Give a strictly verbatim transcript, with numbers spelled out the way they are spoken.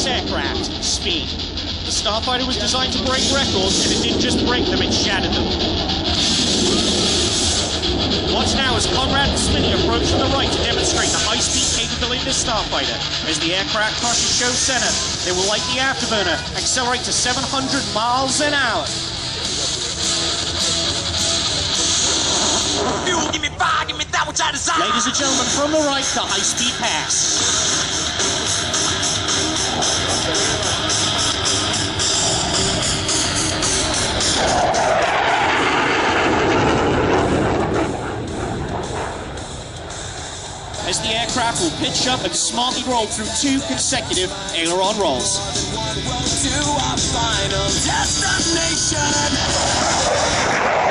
aircraft, speed. The Starfighter was designed to break records, and it didn't just break them, it shattered them. Watch now as Conrad and Smitty approach from the right to demonstrate the high-speed capability of the Starfighter. As the aircraft crosses show center, they will light the afterburner, accelerate to seven hundred miles an hour. Fuel, give me fire, give me that which I desire. Ladies and gentlemen, from the right, the high-speed pass. As the aircraft will pitch up and smartly roll through two consecutive aileron rolls. To our final destination.